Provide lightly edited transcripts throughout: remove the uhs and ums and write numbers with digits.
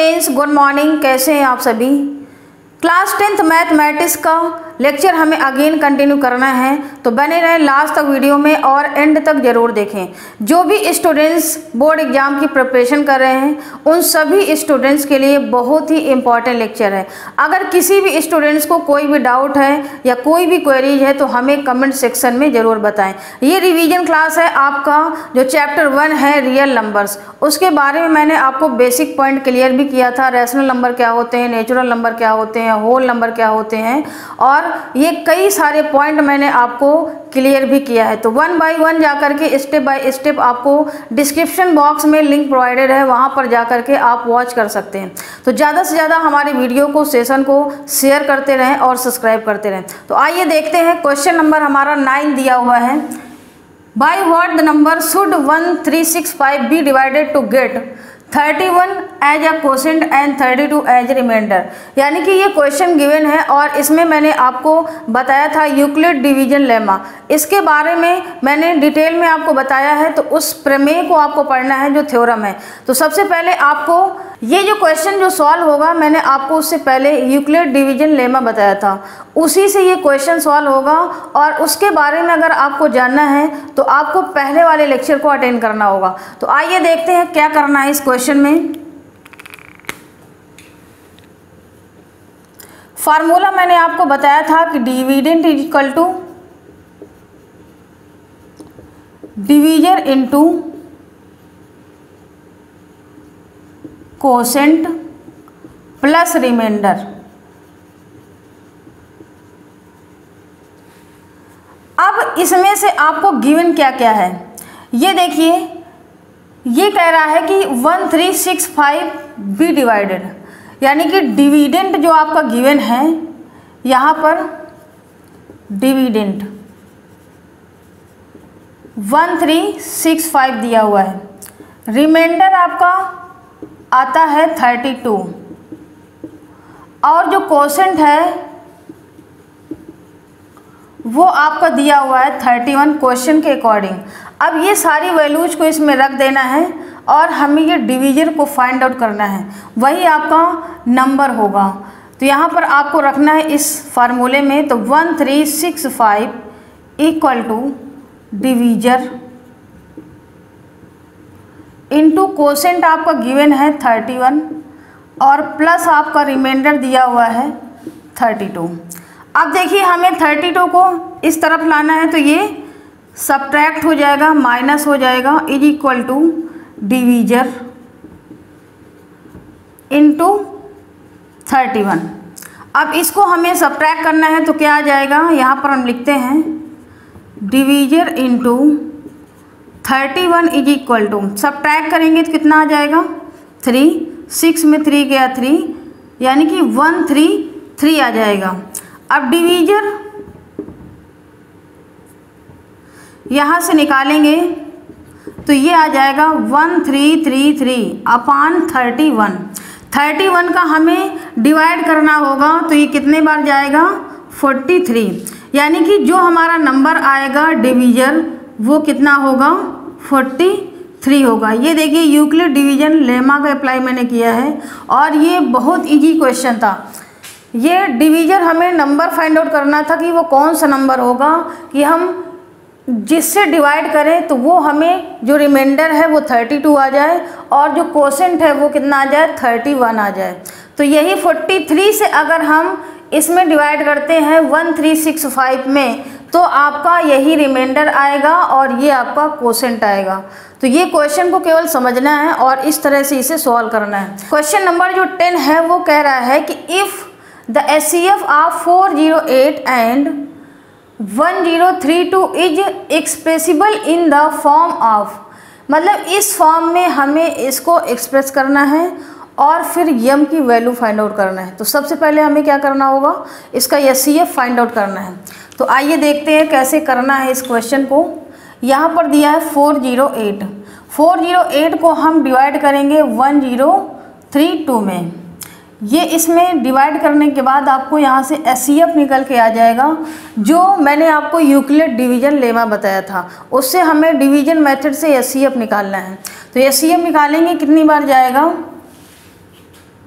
Students, good morning. कैसे हैं आप सभी? क्लास 10th मैथमेटिक्स का लेक्चर हमें अगेन कंटिन्यू करना है, तो बने रहें लास्ट तक वीडियो में और एंड तक ज़रूर देखें। जो भी स्टूडेंट्स बोर्ड एग्जाम की प्रिपरेशन कर रहे हैं उन सभी स्टूडेंट्स के लिए बहुत ही इम्पॉर्टेंट लेक्चर है। अगर किसी भी स्टूडेंट्स को कोई भी डाउट है या कोई भी क्वेरीज है तो हमें कमेंट सेक्शन में ज़रूर बताएं। ये रिवीजन क्लास है आपका, जो चैप्टर 1 है रियल नंबर्स, उसके बारे में मैंने आपको बेसिक पॉइंट क्लियर भी किया था। रैशनल नंबर क्या होते हैं, नेचुरल नंबर क्या होते हैं, होल नंबर क्या होते हैं, और ये कई सारे पॉइंट मैंने आपको क्लियर भी किया है। तो 1 बाय 1 जाकर के स्टेप बाय स्टेप आपको डिस्क्रिप्शन बॉक्स में लिंक प्रोवाइडेड है, वहाँ पर जाकर के आप वॉच कर सकते हैं। तो ज़्यादा से ज़्यादा हमारे वीडियो को, सेशन को शेयर करते रहें और सब्सक्राइब करते रहें। तो आइए देखते हैं। क्वेश्चन नंबर हमारा 9 दिया हुआ है। By what the number should 1365 be divided to get 31 as a quotient and 32 as remainder. यानी कि ये क्वेश्चन गिवन है और इसमें मैंने आपको बताया था यूक्लिड डिवीजन लेमा। इसके बारे में मैंने डिटेल में आपको बताया है, तो उस प्रमेय को आपको पढ़ना है जो थ्योरम है। तो सबसे पहले आपको ये जो क्वेश्चन जो सॉल्व होगा, मैंने आपको उससे पहले यूक्लिड डिवीजन लेमा बताया था, उसी से ये क्वेश्चन सॉल्व होगा। और उसके बारे में अगर आपको जानना है तो आपको पहले वाले लेक्चर को अटेंड करना होगा। तो आइए देखते हैं क्या करना है इस क्वेश्चन में। फार्मूला मैंने आपको बताया था कि dividend is equal to divisor into quotient plus remainder. अब इसमें से आपको गिवन क्या क्या है ये देखिए। ये कह रहा है कि 1365 बी डिवाइडेड, यानी कि डिविडेंड जो आपका गिवन है, यहाँ पर डिविडेंड 1365 दिया हुआ है, रिमाइंडर आपका आता है 32, और जो क्वोशेंट है वो आपका दिया हुआ है 31 क्वेश्चन के अकॉर्डिंग। अब ये सारी वैल्यूज को इसमें रख देना है और हमें ये डिवीजर को फाइंड आउट करना है, वही आपका नंबर होगा। तो यहाँ पर आपको रखना है इस फार्मूले में, तो 1365 equal to divisor into quotient आपका गिवन है 31 और प्लस आपका रिमाइंडर दिया हुआ है 32। अब देखिए हमें 32 को इस तरफ लाना है, तो ये सब्ट्रैक्ट हो जाएगा, माइनस हो जाएगा, is equal to divisor into 31। अब इसको हमें सब्ट्रैक्ट करना है, तो क्या आ जाएगा, यहाँ पर हम लिखते हैं divisor into 31 is equal to, subtract करेंगे तो कितना आ जाएगा 3, 6 में 3 गया 3, यानी कि 133 आ जाएगा। अब डिवीजर यहाँ से निकालेंगे तो ये आ जाएगा 1333 अपान 31। 31 का हमें डिवाइड करना होगा, तो ये कितने बार जाएगा 43, यानी कि जो हमारा नंबर आएगा डिवीजर वो कितना होगा 43 होगा। ये देखिए यूक्लिड डिवीजन लेमा का अप्लाई मैंने किया है और ये बहुत इजी क्वेश्चन था। ये डिवीजर हमें नंबर फाइंड आउट करना था कि वो कौन सा नंबर होगा कि हम जिससे डिवाइड करें तो वो हमें जो रिमाइंडर है वो 32 आ जाए और जो क्वोशेंट है वो कितना आ जाए 31 आ जाए। तो यही 43 से अगर हम इसमें डिवाइड करते हैं 1365 में, तो आपका यही रिमाइंडर आएगा और ये आपका क्वोशेंट आएगा। तो ये क्वेश्चन को केवल समझना है और इस तरह से इसे सॉल्व करना है। क्वेश्चन नंबर जो 10 है वो कह रहा है कि if The HCF of 408 and 1032 is expressible in the form of, मतलब इस फॉर्म में हमें इसको एक्सप्रेस करना है और फिर यम की वैल्यू फाइंड आउट करना है। तो सबसे पहले हमें क्या करना होगा, इसका HCF फाइंड आउट करना है। तो आइए देखते हैं कैसे करना है इस क्वेश्चन को। यहाँ पर दिया है 408, 408 को हम डिवाइड करेंगे 1032 में। ये इसमें डिवाइड करने के बाद आपको यहाँ से HCF निकल के आ जाएगा, जो मैंने आपको यूक्लिड डिवीजन लेमा बताया था, उससे हमें डिवीजन मेथड से HCF निकालना है। तो HCF निकालेंगे कितनी बार जाएगा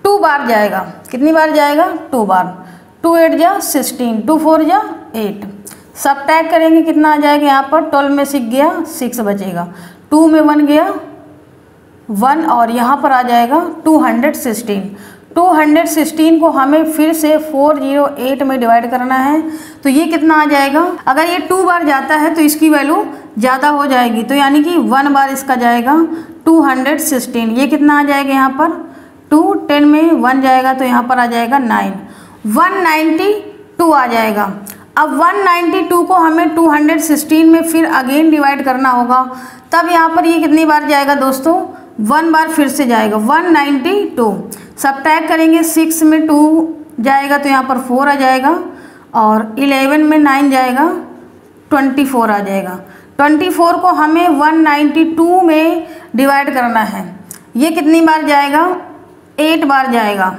2 बार जाएगा। कितनी बार जाएगा? 2 बार। 2 8 जा 16, 2 4 जा 8। सब टैग करेंगे, कितना आ जाएगा यहाँ पर? 12 में 6 गया 6 बचेगा, 2 में 1 गया 1 और यहाँ पर आ जाएगा 216। 216 को हमें फिर से 408 में डिवाइड करना है, तो ये कितना आ जाएगा? अगर ये 2 बार जाता है तो इसकी वैल्यू ज़्यादा हो जाएगी, तो यानी कि 1 बार इसका जाएगा 216। ये कितना आ जाएगा यहाँ पर? 2 10 में 1 जाएगा तो यहाँ पर आ जाएगा 9, 192 आ जाएगा। अब 192 को हमें 216 में फिर अगेन डिवाइड करना होगा, तब यहाँ पर ये कितनी बार जाएगा दोस्तों? 1 बार फिर से जाएगा 192। सबट्रैक्ट करेंगे, 6 में 2 जाएगा तो यहाँ पर 4 आ जाएगा और 11 में 9 जाएगा 24 आ जाएगा। 24 को हमें 192 में डिवाइड करना है, ये कितनी बार जाएगा? 8 बार जाएगा,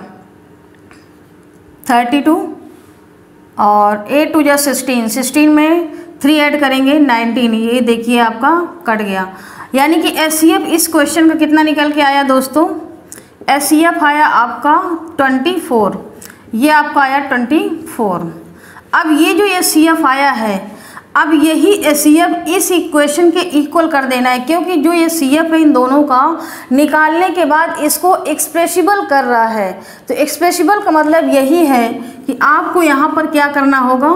32 और 8 2 जा 16, 16 में 3 ऐड करेंगे 19, ये देखिए आपका कट गया। यानी कि एचसीएफ इस क्वेश्चन का कितना निकल के आया दोस्तों? एचसीएफ आया आपका 24, ये आपका आया 24। अब ये जो एचसीएफ आया है, अब यही एचसीएफ इस इक्वेशन के इक्वल कर देना है, क्योंकि जो ये एचसीएफ है इन दोनों का निकालने के बाद इसको एक्सप्रेसिबल कर रहा है। तो एक्सप्रेसिबल का मतलब यही है कि आपको यहाँ पर क्या करना होगा?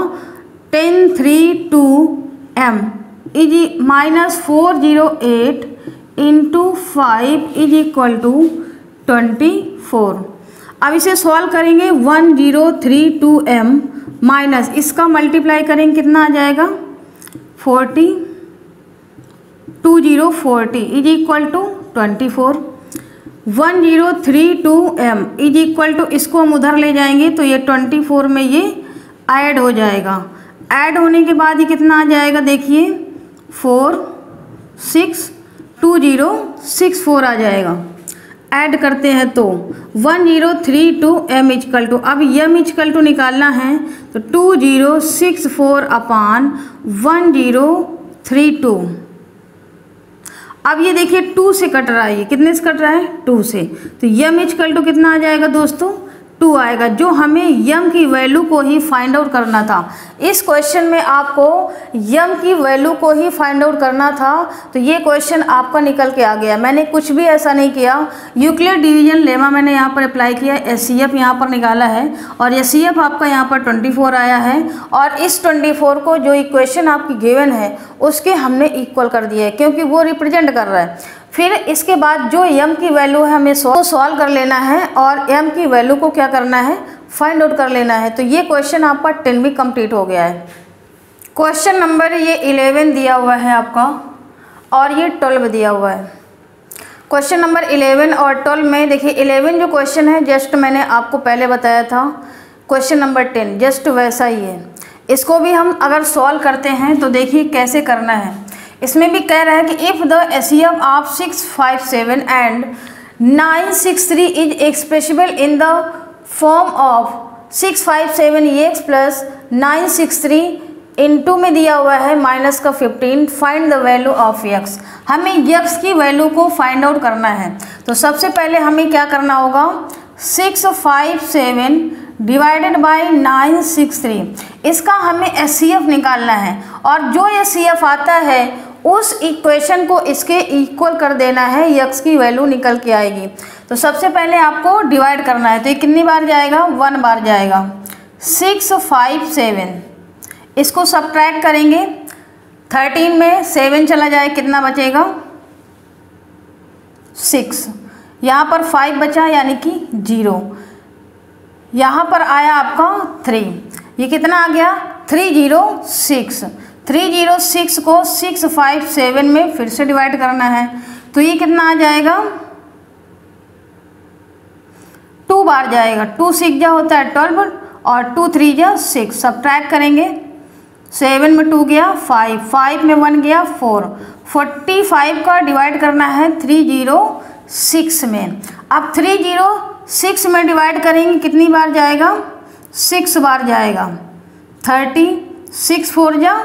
1032m is minus 408 into 5 is equal to 24। अब इसे सॉल्व करेंगे, 1032m माइनस इसका मल्टीप्लाई करेंगे, कितना आ जाएगा? 40, 2040 is equal to 24। 1032m is equal to, इसको हम उधर ले जाएंगे तो ये 24 में ये ऐड हो जाएगा। ऐड होने के बाद ये कितना आ जाएगा? देखिए 4 6 2064 आ जाएगा। ऐड करते हैं तो 1032m इक्वल टू, अब m इक्वल टू निकालना है तो 2064 अपान 1032। अब ये देखिए 2 से कट रहा है, ये कितने से कट रहा है? 2 से, तो m इक्वल टू कितना आ जाएगा दोस्तों? 2 आएगा। जो हमें m की वैल्यू को ही फाइंड आउट करना था, इस क्वेश्चन में आपको m की वैल्यू को ही फाइंड आउट करना था, तो ये क्वेश्चन आपका निकल के आ गया। मैंने कुछ भी ऐसा नहीं किया, यूक्लिड डिवीजन लेमा मैंने यहाँ पर अप्लाई किया, एचसीएफ यहाँ पर निकाला है और एचसीएफ आपका यहाँ पर 24 आया है और इस 24 को जो इक्वेशन आपकी गिवन है उसके हमने इक्वल कर दिया है, क्योंकि वो रिप्रेजेंट कर रहा है। फिर इसके बाद जो m की वैल्यू है हमें सॉल्व कर लेना है और m की वैल्यू को क्या करना है? फाइंड आउट कर लेना है। तो ये क्वेश्चन आपका 10 भी कंप्लीट हो गया है। क्वेश्चन नंबर ये 11 दिया हुआ है आपका और ये 12 दिया हुआ है। क्वेश्चन नंबर 11 और 12 में देखिए 11 जो क्वेश्चन है जस्ट मैंने आपको पहले बताया था, क्वेश्चन नंबर 10 जस्ट वैसा ही है। इसको भी हम अगर सॉल्व करते हैं तो देखिए कैसे करना है। इसमें भी कह रहा है कि if the HCF of 657 and 963 is expressible in the form of 657x plus 963 into में दिया हुआ है माइनस का 15, find the value of x। हमें x की वैल्यू को फाइंड आउट करना है। तो सबसे पहले हमें क्या करना होगा? 657 डिवाइडेड बाई 963, इसका हमें एचसीएफ निकालना है और जो एचसीएफ आता है उस इक्वेशन को इसके इक्वल कर देना है, x की वैल्यू निकल के आएगी। तो सबसे पहले आपको डिवाइड करना है, तो ये कितनी बार जाएगा? 1 बार जाएगा। 657, इसको सबट्रैक्ट करेंगे, 13 में 7 चला जाए, कितना बचेगा? 6। यहाँ पर 5 बचा यानी कि 0। यहाँ पर आया आपका 3, ये कितना आ गया? 306। 306 को 657 में फिर से डिवाइड करना है, तो ये कितना आ जाएगा? 2 बार जाएगा। 2 6 जा होता है 12 और 2 3 जा 6। सबट्रैक्ट करेंगे, 7 में 2 गया 5, 5 में 1 गया 4। 45 का डिवाइड करना है 306 में। अब 306 में डिवाइड करेंगे, कितनी बार जाएगा? 6 बार जाएगा। 30, 6 4 जा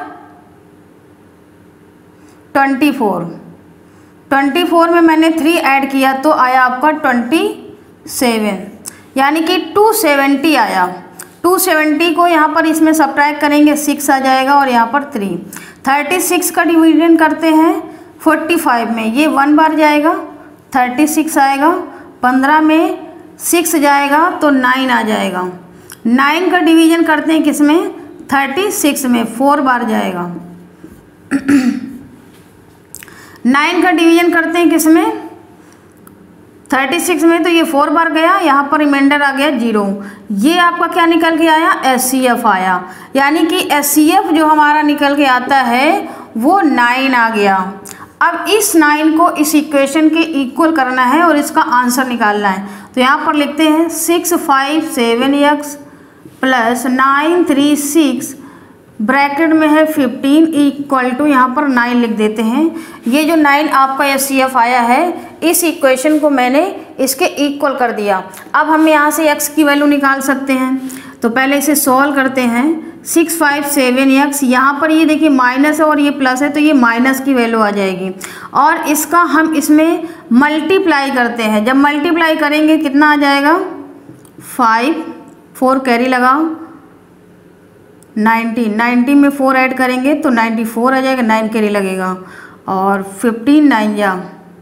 24। 24 में मैंने 3 ऐड किया तो आया आपका 27। यानी कि 270 आया। 270 को यहाँ पर इसमें सब्ट्रैक्ट करेंगे 6 आ जाएगा और यहाँ पर 3। 36 का डिवीजन करते हैं 45 में, ये 1 बार जाएगा 36 आएगा। 15 में 6 जाएगा तो 9 आ जाएगा। 9 का डिवीजन करते हैं किस में, 36 में, 4 बार जाएगा। 9 का डिवीजन करते हैं किस में, 36 में, तो ये 4 बार गया, यहाँ पर रिमाइंडर आ गया 0। ये आपका क्या निकल के आया, SCF आया। यानी कि SCF जो हमारा निकल के आता है वो 9 आ गया। अब इस 9 को इस इक्वेशन के इक्वल करना है और इसका आंसर निकालना है। तो यहाँ पर लिखते हैं 657x प्लस 936 ब्रैकेट में है 15 इक्वल टू, यहाँ पर 9 लिख देते हैं। ये जो 9 आपका SCF आया है, इस इक्वेशन को मैंने इसके इक्वल कर दिया। अब हम यहाँ से x की वैल्यू निकाल सकते हैं। तो पहले इसे सॉल्व करते हैं। 657x, यहाँ पर ये देखिए माइनस है और ये प्लस है, तो ये माइनस की वैल्यू आ जाएगी। और इसका हम इसमें मल्टीप्लाई करते हैं। जब मल्टीप्लाई करेंगे कितना आ जाएगा, 5, 4 कैरी लगाओ, 90 में 4 ऐड करेंगे तो 94 आ जाएगा, 9 कैरी लगेगा, और 15 9 जा,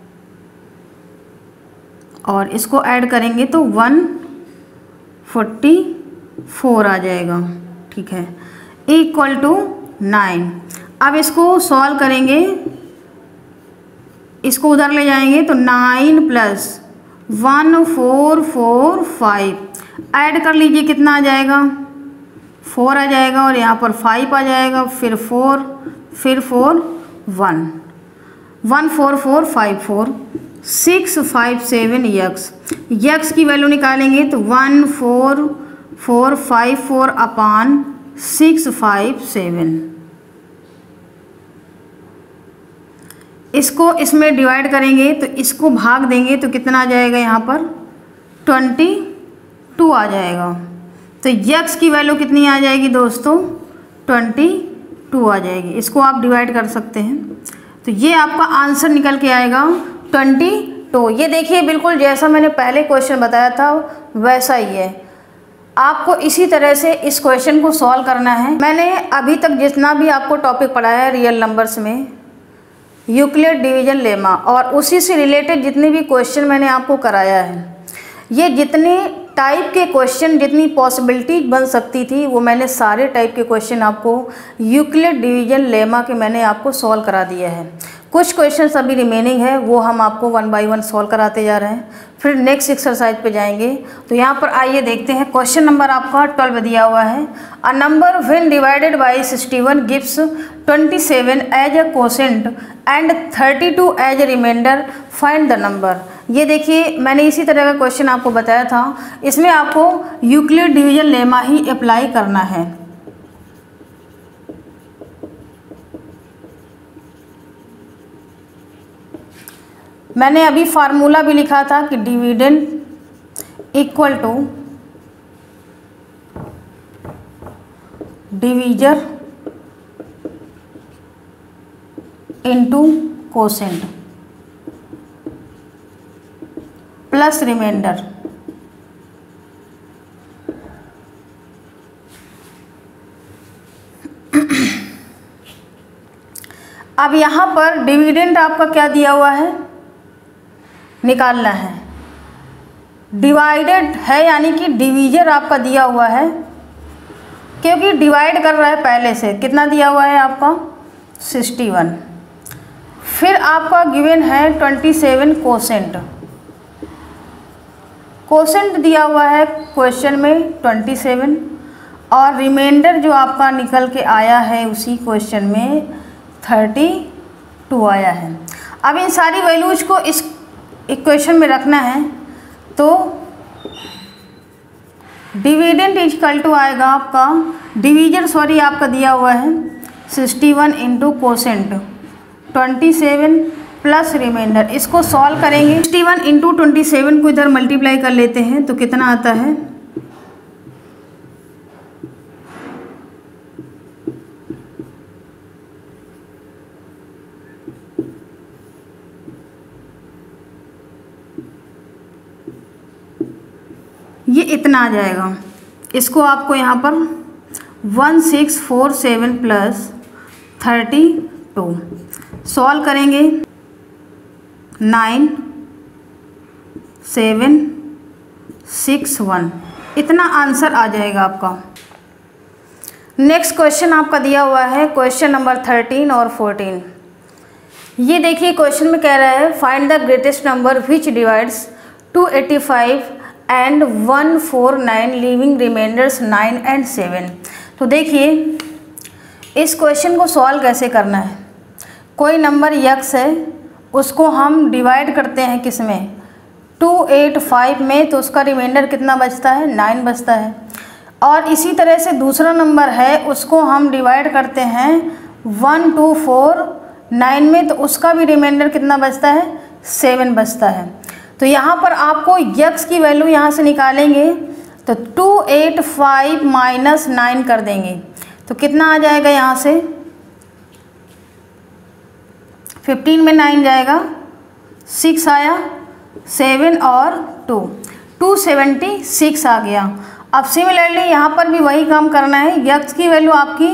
और इसको ऐड करेंगे तो 144 आ जाएगा। ठीक है, इक्वल टू 9। अब इसको सॉल्व करेंगे, इसको उधर ले जाएंगे तो 9 प्लस 1445 ऐड कर लीजिए, कितना आ जाएगा, 4 आ जाएगा, और यहाँ पर 5 आ जाएगा, फिर 4, फिर 4, 1, 14454 657x। x की वैल्यू निकालेंगे तो 14454 अपान 657। इसको इसमें डिवाइड करेंगे तो इसको भाग देंगे तो कितना आ जाएगा, यहाँ पर 22 आ जाएगा। तो x की वैल्यू कितनी आ जाएगी दोस्तों, 22 आ जाएगी। इसको आप डिवाइड कर सकते हैं, तो ये आपका आंसर निकल के आएगा 22। ये देखिए बिल्कुल जैसा मैंने पहले क्वेश्चन बताया था वैसा ही है। आपको इसी तरह से इस क्वेश्चन को सॉल्व करना है। मैंने अभी तक जितना भी आपको टॉपिक पढ़ाया है रियल नंबर्स में, यूक्लिड डिवीजन लेमा, और उसी से रिलेटेड जितने भी क्वेश्चन मैंने आपको कराया है, ये जितने टाइप के क्वेश्चन, जितनी पॉसिबिलिटी बन सकती थी, वो मैंने सारे टाइप के क्वेश्चन आपको यूक्लिड डिवीजन लेमा के मैंने आपको सॉल्व करा दिया है। कुछ क्वेश्चन अभी रिमेनिंग है, वो हम आपको 1 बाय 1 सॉल्व कराते जा रहे हैं। फिर नेक्स्ट एक्सरसाइज पे जाएंगे। तो यहाँ पर आइए देखते हैं, क्वेश्चन नंबर आपका 12 दिया हुआ है। A number when divided by 61 gives 27 as a quotient and 32 as a remainder, find the number. ये देखिए मैंने इसी तरह का क्वेश्चन आपको बताया था। इसमें आपको यूक्लिड डिवीजन लेमा ही अप्लाई करना है। मैंने अभी फार्मूला भी लिखा था कि dividend equal to divisor into quotient plus remainder. अब यहाँ पर डिविडेंड आपका क्या दिया हुआ है, निकालना है। डिवाइडेड है यानी कि डिवीजर आपका दिया हुआ है, क्योंकि डिवाइड कर रहा है पहले से। कितना दिया हुआ है आपका, 61। फिर आपका गिवन है 27 कोसेंट। कोसेंट दिया हुआ है क्वेश्चन में 27, और रिमाइंडर जो आपका निकल के आया है उसी क्वेश्चन में 32 आया है। अब इन सारी वैल्यूज को इस इक्वेशन में रखना है, तो डिविडेंड इक्वल टू आएगा आपका, डिवीजर सॉरी आपका दिया हुआ है 61 इंटू कोसेंट 27 प्लस रिमाइंडर। इसको सॉल्व करेंगे। 61 इंटू 27 को इधर मल्टीप्लाई कर लेते हैं तो कितना आता है, ये इतना आ जाएगा। इसको आपको यहाँ पर 1647 प्लस 32 सॉल्व करेंगे। 9761 इतना आंसर आ जाएगा आपका। नेक्स्ट क्वेश्चन आपका दिया हुआ है क्वेश्चन नंबर 13 और 14। ये देखिए क्वेश्चन में कह रहा है find the greatest number which divides 285 and 149 leaving remainders 9 and 7। तो देखिए इस क्वेश्चन को सॉल्व कैसे करना है। कोई नंबर यक्स है, उसको हम डिवाइड करते हैं किस में, 285 में, तो उसका रिमाइंडर कितना बचता है, 9 बचता है। और इसी तरह से दूसरा नंबर है, उसको हम डिवाइड करते हैं 1249 में, तो उसका भी रिमाइंडर कितना बचता है, 7 बचता है। तो यहाँ पर आपको यक्स की वैल्यू यहाँ से निकालेंगे तो 285 माइनस 9 कर देंगे तो कितना आ जाएगा, यहाँ से 15 में 9 जाएगा, 6 आया, 7 और 2, 276 आ गया। अब सिमिलरली यहाँ पर भी वही काम करना है। यक्स की वैल्यू आपकी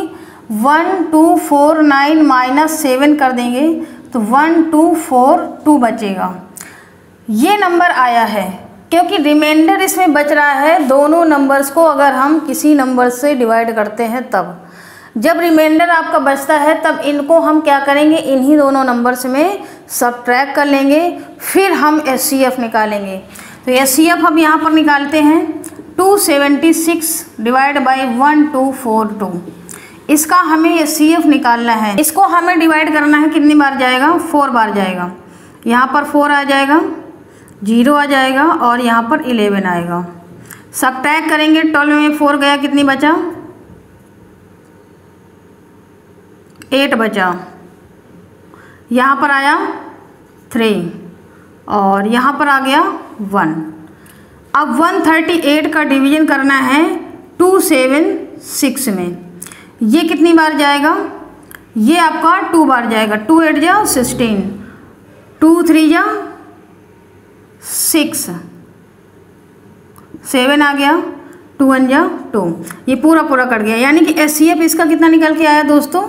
1249 माइनस 7 कर देंगे तो 1242 बचेगा। ये नंबर आया है क्योंकि रिमाइंडर इसमें बच रहा है दोनों नंबर्स को अगर हम किसी नंबर से डिवाइड करते हैं तब। जब रिमाइंडर आपका बचता है तब इनको हम क्या करेंगे, इन्हीं दोनों नंबर्स में सब्ट्रैक्ट कर लेंगे, फिर हम एचसीएफ निकालेंगे। तो एचसीएफ हम यहाँ पर निकालते हैं 276 डिवाइड बाई 1242। इसका हमें एचसीएफ निकालना है। इसको हमें डिवाइड करना है, कितनी बार जाएगा, 4 बार जाएगा। यहाँ पर 4 आ जाएगा, 0 आ जाएगा और यहाँ पर 11 आएगा। सब्ट्रैक्ट करेंगे, 12 में 4 गया, कितनी बचा, 8 बचा। यहाँ पर आया 3 और यहाँ पर आ गया 1। अब 138 का डिवीजन करना है 276 में। ये कितनी बार जाएगा, ये आपका 2 बार जाएगा। 2 8 जा 16, 2 3 जा 6, 7 आ गया, 2 1 जा 2। ये पूरा पूरा कट गया, यानी कि एचसीएफ इसका कितना निकल के आया दोस्तों,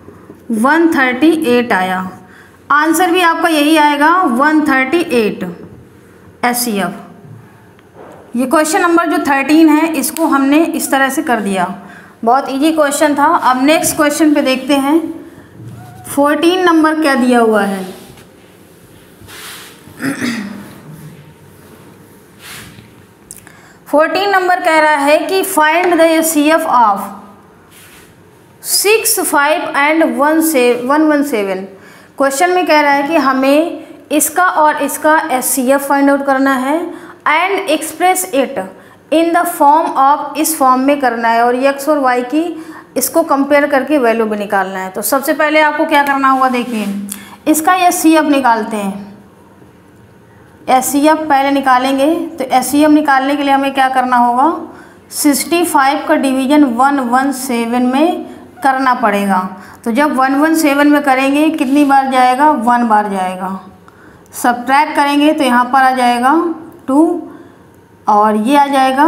138 आया। आंसर भी आपका यही आएगा 138 एचसीएफ। ये क्वेश्चन नंबर जो 13 है इसको हमने इस तरह से कर दिया। बहुत इजी क्वेश्चन था। अब नेक्स्ट क्वेश्चन पे देखते हैं 14 नंबर क्या दिया हुआ है। फोर्टीन नंबर कह रहा है कि find the HCF of 6 5 and 117। Question में कह रहा है कि हमें इसका और इसका एचसीएफ फाइंड आउट करना है and express it in the form of, इस फॉर्म में करना है, और एक्स और वाई की इसको कंपेयर करके वैल्यू भी निकालना है। तो सबसे पहले आपको क्या करना होगा, देखिए इसका एचसीएफ निकालते हैं। एचसीएफ पहले निकालेंगे तो एचसीएफ निकालने के लिए हमें क्या करना होगा, 65 का डिवीजन 117 में करना पड़ेगा। तो जब 117 में करेंगे कितनी बार जाएगा, 1 बार जाएगा। सब्ट्रैक्ट करेंगे तो यहाँ पर आ जाएगा 2 और ये आ जाएगा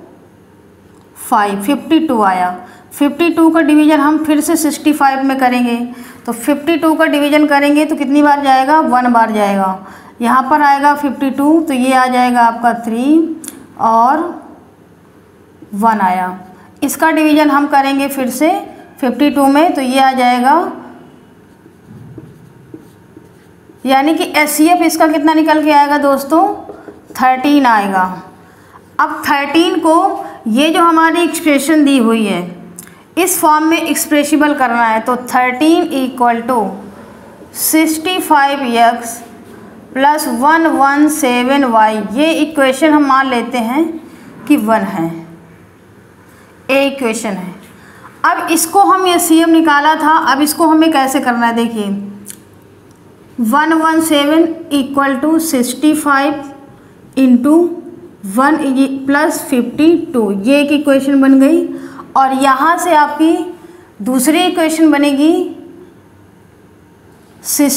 5, 52 आया। 52 का डिवीजन हम फिर से 65 में करेंगे तो 52 का डिवीजन करेंगे तो कितनी बार जाएगा, 1 बार जाएगा। यहाँ पर आएगा 52 तो ये आ जाएगा आपका 3 और 1 आया। इसका डिवीजन हम करेंगे फिर से 52 में तो ये आ जाएगा, यानी कि एचसीएफ इसका कितना निकल के आएगा दोस्तों, 13 आएगा। अब 13 को ये जो हमारी एक्सप्रेशन दी हुई है इस फॉर्म में एक्सप्रेसिबल करना है। तो 13 equal to 65x plus 117y, ये इक्वेशन हम मान लेते हैं कि 1 है, ए इक्वेशन है। अब इसको हम एचसीएफ निकाला था, अब इसको हमें कैसे करना है, देखिए 117 इक्वल टू 65 इंटू 1 प्लस 52, ये एक इक्वेशन बन गई। और यहाँ से आपकी दूसरी इक्वेशन बनेगी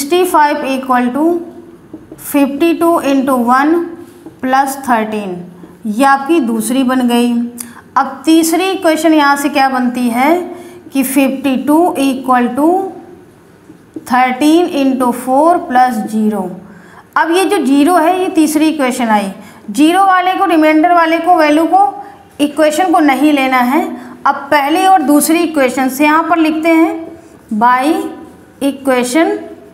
65 इक्वल टू 52 इंटू 1 प्लस 13, ये आपकी दूसरी बन गई। अब तीसरी इक्वेशन यहाँ से क्या बनती है कि 52 इक्वल टू 13 इंटू 4 प्लस 0। अब ये जो 0 है ये तीसरी इक्वेशन आई। 0 वाले को, रिमाइंडर वाले को, वैल्यू को, इक्वेशन को नहीं लेना है। अब पहली और दूसरी इक्वेशन से यहाँ पर लिखते हैं बाई इक्वेशन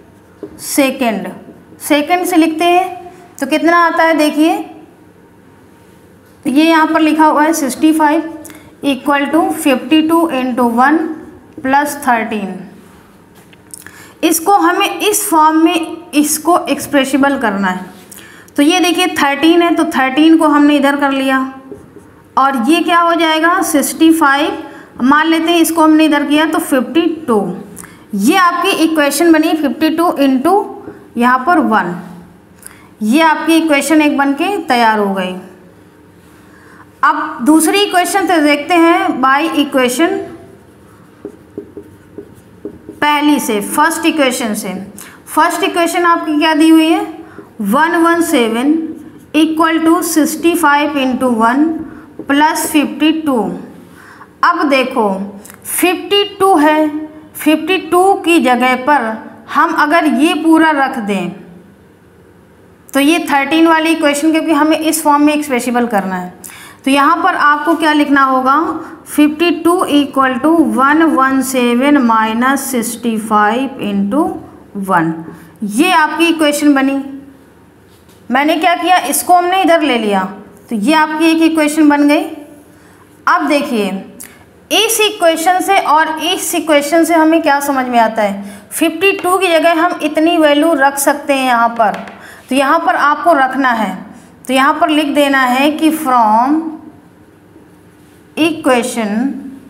सेकेंड से लिखते हैं तो कितना आता है देखिए, ये यहाँ पर लिखा हुआ है 65 इक्वल टू 52 इंटू 1 प्लस 13। इसको हमें इस फॉर्म में इसको एक्सप्रेसिबल करना है। तो ये देखिए 13 है तो 13 को हमने इधर कर लिया और ये क्या हो जाएगा 65, मान लेते हैं इसको हमने इधर किया तो 52। ये आपकी इक्वेशन बनी 52 इंटू यहाँ पर 1। ये आपकी इक्वेशन एक बन के तैयार हो गई। अब दूसरी इक्वेशन तो देखते हैं बाई इक्वेशन पहली से, फर्स्ट इक्वेशन से। फर्स्ट इक्वेशन आपकी क्या दी हुई है 117 इक्वल टू 65 इंटू 1 प्लस 52। अब देखो 52 है, 52 की जगह पर हम अगर ये पूरा रख दें तो ये 13 वाली इक्वेशन, क्योंकि हमें इस फॉर्म में एक्सप्रेसिबल करना है तो यहाँ पर आपको क्या लिखना होगा 52 इक्वल टू 117 माइनस 65 इंटू 1। ये आपकी इक्वेशन बनी। मैंने क्या किया, इसको हमने इधर ले लिया तो ये आपकी एक इक्वेशन बन गई। अब देखिए इस इक्वेशन से और इस इक्वेशन से हमें क्या समझ में आता है, 52 की जगह हम इतनी वैल्यू रख सकते हैं यहाँ पर। तो यहाँ पर आपको रखना है तो यहाँ पर लिख देना है कि फ्रॉम इक्वेशन,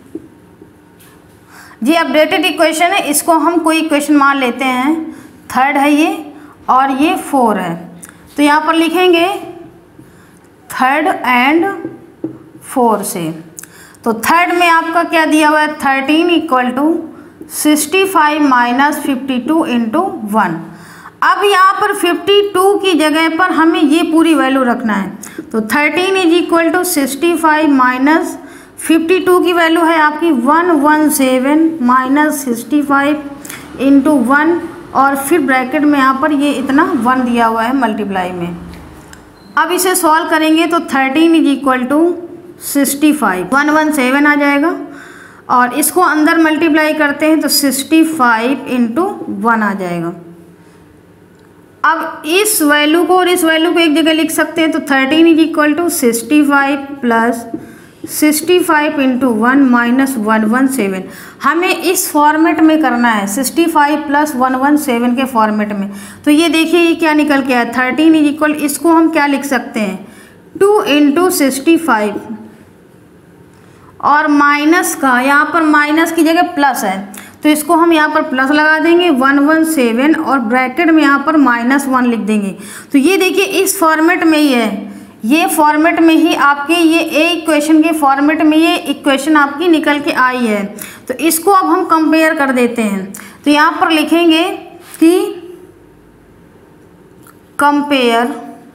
ये अपडेटेड इक्वेशन है, इसको हम कोई इक्वेशन मान लेते हैं, थर्ड है ये और ये 4 है। तो यहाँ पर लिखेंगे थर्ड एंड 4 से। तो थर्ड में आपका क्या दिया हुआ है 13 इक्वल टू 65 माइनस 52 इंटू 1। अब यहाँ पर 52 की जगह पर हमें ये पूरी वैल्यू रखना है। तो 13 इज इक्वल टू 65 माइनस 52 की वैल्यू है आपकी 117 माइनस 65 इंटू 1 और फिर ब्रैकेट में यहाँ पर ये इतना 1 दिया हुआ है मल्टीप्लाई में। अब इसे सॉल्व करेंगे तो 13 इज इक्वल टू 65, 117 आ जाएगा और इसको अंदर मल्टीप्लाई करते हैं तो 65 इंटू 1 आ जाएगा। अब इस वैल्यू को और इस वैल्यू को एक जगह लिख सकते हैं तो 13 is equal to 65 plus 65 into 1 minus 117। हमें इस फॉर्मेट में करना है 65 प्लस 117 के फॉर्मेट में। तो ये देखिए ये क्या निकल के आया 13 इज इक्वल, इसको हम क्या लिख सकते हैं 2 इंटू 65 और माइनस का यहाँ पर माइनस की जगह प्लस है तो इसको हम यहाँ पर प्लस लगा देंगे 117 और ब्रैकेट में यहाँ पर -1 लिख देंगे। तो ये देखिए इस फॉर्मेट में ही है, ये फॉर्मेट में ही आपके ये ए इक्वेशन के फॉर्मेट में ये इक्वेशन आपकी निकल के आई है। तो इसको अब हम कंपेयर कर देते हैं तो यहाँ पर लिखेंगे कि compare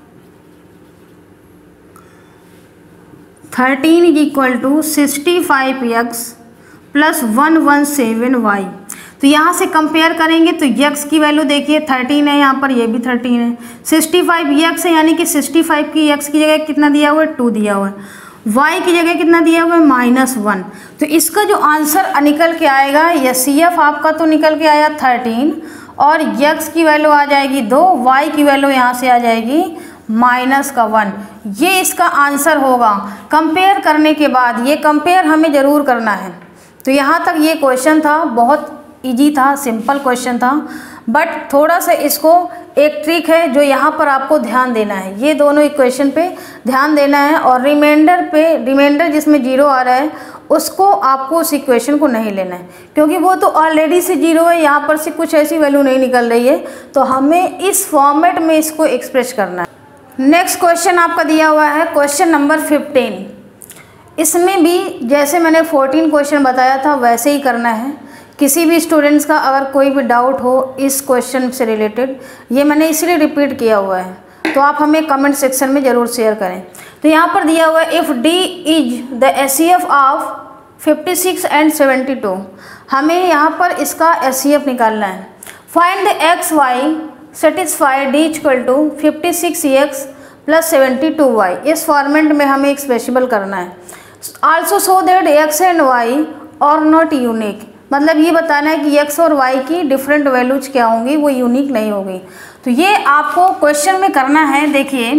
13 is equal to 65x plus 117y। तो यहाँ से कंपेयर करेंगे तो x की वैल्यू देखिए 13 है, यहाँ पर ये भी 13 है, 65x है यानी कि 65 की x की जगह कितना दिया हुआ है 2 दिया हुआ है, y की जगह कितना दिया हुआ है -1। तो इसका जो आंसर निकल के आएगा या CF आपका तो निकल के आया 13 और x की वैल्यू आ जाएगी 2, y की वैल्यू यहाँ से आ जाएगी -1। ये इसका आंसर होगा। कंपेयर करने के बाद ये कंपेयर हमें ज़रूर करना है। तो यहाँ तक ये क्वेश्चन था, बहुत इजी था, सिंपल क्वेश्चन था, बट थोड़ा सा इसको एक ट्रिक है जो यहाँ पर आपको ध्यान देना है, ये दोनों इक्वेशन पे ध्यान देना है और रिमाइंडर जिसमें 0 आ रहा है उसको आपको उस इक्वेशन को नहीं लेना है क्योंकि वो तो ऑलरेडी से 0 है, यहाँ पर से कुछ ऐसी वैल्यू नहीं निकल रही है। तो हमें इस फॉर्मेट में इसको एक्सप्रेस करना है। नेक्स्ट क्वेश्चन आपका दिया हुआ है क्वेश्चन नंबर 15। इसमें भी जैसे मैंने 14 क्वेश्चन बताया था वैसे ही करना है। किसी भी स्टूडेंट्स का अगर कोई भी डाउट हो इस क्वेश्चन से रिलेटेड, ये मैंने इसलिए रिपीट किया हुआ है, तो आप हमें कमेंट सेक्शन में ज़रूर शेयर करें। तो यहाँ पर दिया हुआ है if D is the HCF of 56 and 72, हमें यहाँ पर इसका HCF निकालना है। Find the X Y satisfy D equal to 56x plus 72y, इस फॉर्मेट में हमें एक्सप्रेसिबल करना है। Also show that x and y और नॉट यूनिक, मतलब ये बताना है कि x और y की डिफरेंट वैल्यूज क्या होंगी, वो यूनिक नहीं होगी। तो ये आपको क्वेश्चन में करना है। देखिए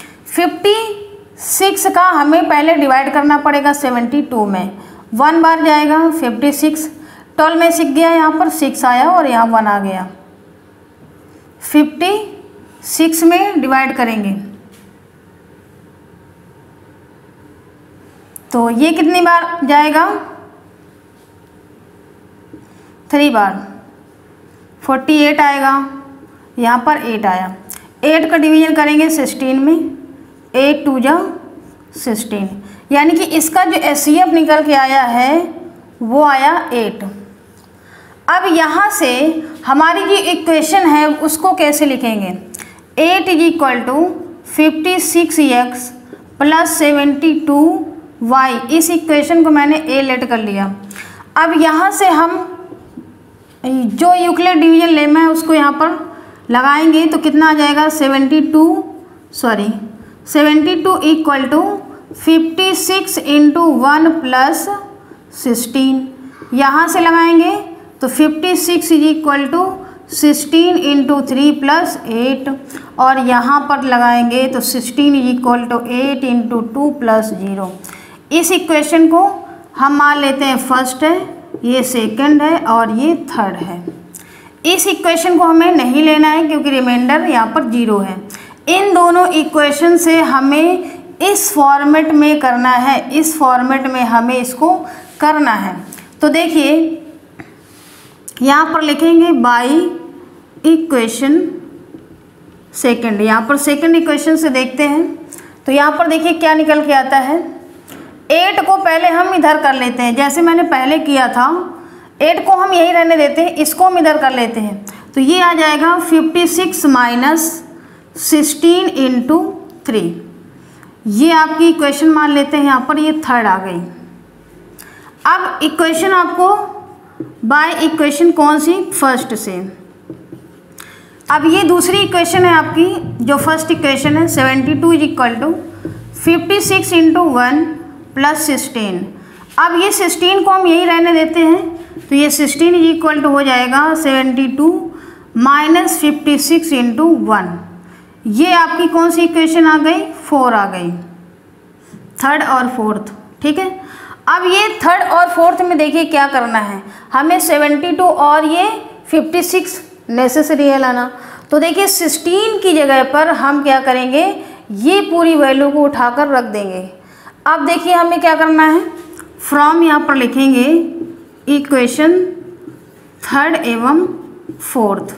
56 का हमें पहले डिवाइड करना पड़ेगा 72 में, 1 बार जाएगा 56, 12 में 6 गया, यहाँ पर 6 आया और यहाँ 1 आ गया। 56 में डिवाइड करेंगे तो ये कितनी बार जाएगा, 3 बार, 48 आएगा, यहाँ पर 8 आया। 8 का डिवीजन करेंगे 16 में, 8 2 जा 16, यानी कि इसका जो HCF निकल के आया है वो आया 8। अब यहाँ से हमारी जो इक्वेशन है उसको कैसे लिखेंगे, 8 is equal to 56x plus 72y, इस इक्वेशन को मैंने A लेट कर लिया। अब यहाँ से हम जो यूक्लिड डिवीजन लेमा है उसको यहाँ पर लगाएंगे तो कितना आ जाएगा, 72 इक्वल टू 56 इंटू 1 प्लस 16, यहाँ से लगाएंगे तो 56 is equal to 16 into 3 plus 8, और यहाँ पर लगाएंगे तो 16 is equal to 8 into 2 plus 0। इस इक्वेशन को हम मान लेते हैं फर्स्ट है, ये सेकंड है और ये थर्ड है। इस इक्वेशन को हमें नहीं लेना है क्योंकि रिमाइंडर यहाँ पर 0 है। इन दोनों इक्वेशन से हमें इस फॉर्मेट में करना है, इस फॉर्मेट में हमें इसको करना है। तो देखिए यहाँ पर लिखेंगे बाई इक्वेशन सेकंड, यहाँ पर सेकंड इक्वेशन से देखते हैं तो यहाँ पर देखिए क्या निकल के आता है। 8 को पहले हम इधर कर लेते हैं, जैसे मैंने पहले किया था, 8 को हम यही रहने देते हैं, इसको हम इधर कर लेते हैं तो ये आ जाएगा 56 माइनस 16 इंटू 3, ये आपकी इक्वेशन मान लेते हैं, यहाँ पर ये थर्ड आ गई। अब इक्वेशन आपको बाय इक्वेशन कौन सी, फर्स्ट से। अब ये दूसरी इक्वेशन है आपकी, जो फर्स्ट इक्वेशन है 72 is equal to 56 into 1 plus 16। अब ये 16 को हम यही रहने देते हैं तो ये 16 इज इक्वल टू हो जाएगा 72 माइनस 56 इंटू 1, ये आपकी कौन सी इक्वेशन आ गई, 4 आ गई, थर्ड और फोर्थ। ठीक है, अब ये थर्ड और फोर्थ में देखिए क्या करना है, हमें 72 और ये 56 नेसेसरी है लाना। तो देखिए 16 की जगह पर हम क्या करेंगे, ये पूरी वैल्यू को उठाकर रख देंगे। अब देखिए हमें क्या करना है, फ्रॉम यहाँ पर लिखेंगे इक्वेशन थर्ड एवं फोर्थ।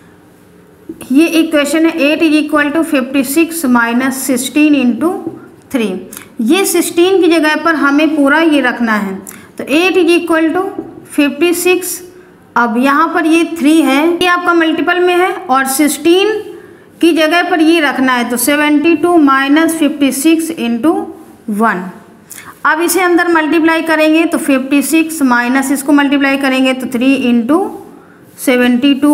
ये इक्वेशन है 8 is equal to 56 minus 16 into 3, ये 16 की जगह पर हमें पूरा ये रखना है तो 8 इज इक्वल टू 56, अब यहाँ पर ये 3 है, ये आपका मल्टीपल में है और 16 की जगह पर ये रखना है तो 72 माइनस 56 इंटू 1। अब इसे अंदर मल्टीप्लाई करेंगे तो 56 माइनस इसको मल्टीप्लाई करेंगे तो 3 इंटू 72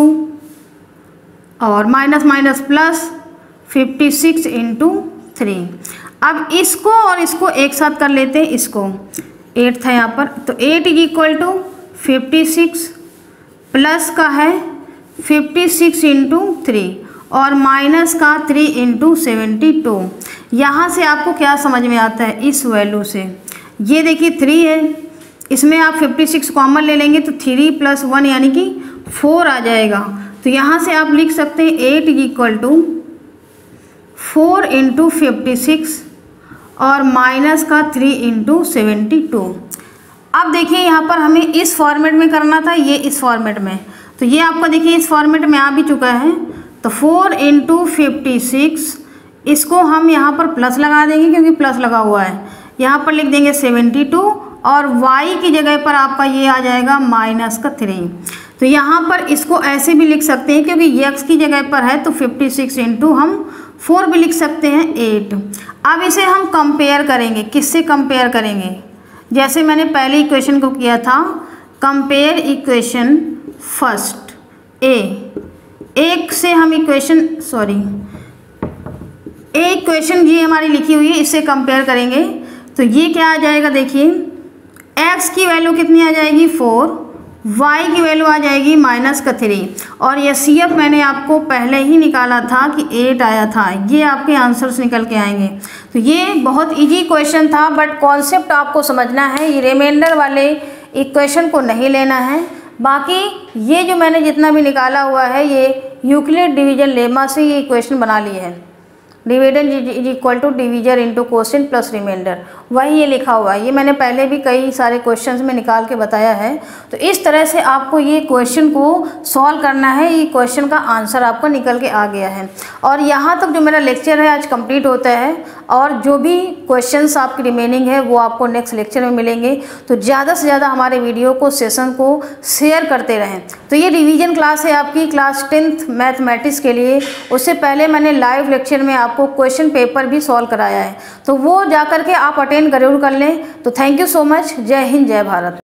और माइनस माइनस प्लस 56 इंटू 3। अब इसको और इसको एक साथ कर लेते हैं, इसको 8 था यहाँ पर तो 8 इज इक्वल टू 56 प्लस का है 56 इंटू 3 और माइनस का 3 इंटू 72। यहाँ से आपको क्या समझ में आता है, इस वैल्यू से ये देखिए 3 है, इसमें आप 56 कॉमन ले लेंगे तो 3 प्लस 1 यानी कि 4 आ जाएगा। तो यहाँ से आप लिख सकते हैं 8 इज इक्वल टू 4 इंटू 56 और माइनस का 3 इंटू 72। अब देखिए यहाँ पर हमें इस फॉर्मेट में करना था, ये इस फॉर्मेट में, तो ये आपका देखिए इस फॉर्मेट में आ भी चुका है तो 4 इंटू 56, इसको हम यहाँ पर प्लस लगा देंगे क्योंकि प्लस लगा हुआ है, यहाँ पर लिख देंगे 72 और y की जगह पर आपका ये आ जाएगा माइनस का 3। तो यहाँ पर इसको ऐसे भी लिख सकते हैं क्योंकि x की जगह पर है तो 56 इंटू हम 4 भी लिख सकते हैं 8। अब इसे हम कंपेयर करेंगे, किससे कंपेयर करेंगे? जैसे मैंने पहले इक्वेशन को किया था, कंपेयर इक्वेशन फर्स्ट एक से हम इक्वेशन ये हमारी लिखी हुई है, इससे कंपेयर करेंगे तो ये क्या आ जाएगा? देखिए x की वैल्यू कितनी आ जाएगी 4, y की वैल्यू आ जाएगी -3 और ये CF मैंने आपको पहले ही निकाला था कि 8 आया था। ये आपके आंसर्स निकल के आएंगे। तो ये बहुत इजी क्वेश्चन था, बट कॉन्सेप्ट आपको समझना है। ये रिमाइंडर वाले इक्वेशन को नहीं लेना है। बाकी ये जो मैंने जितना भी निकाला हुआ है ये यूक्लिड डिवीजन लेमा से ये इक्वेशन बना ली है। Dividend is equal to divisor into quotient plus remainder, वही ये लिखा हुआ है। ये मैंने पहले भी कई सारे क्वेश्चंस में निकाल के बताया है। तो इस तरह से आपको ये क्वेश्चन को सॉल्व करना है। ये क्वेश्चन का आंसर आपका निकल के आ गया है। और यहाँ तक जो मेरा लेक्चर है आज कंप्लीट होता है, और जो भी क्वेश्चंस आपकी रिमेनिंग है वो आपको नेक्स्ट लेक्चर में मिलेंगे। तो ज़्यादा से ज़्यादा हमारे वीडियो को, सेशन को शेयर करते रहें। तो ये रिवीजन क्लास है आपकी क्लास 10th मैथमेटिक्स के लिए। उससे पहले मैंने लाइव लेक्चर में आपको क्वेश्चन पेपर भी सॉल्व कराया है, तो वो जा कर के आप अटेंड जरूर कर लें। तो थैंक यू सो मच। जय हिंद, जय भारत।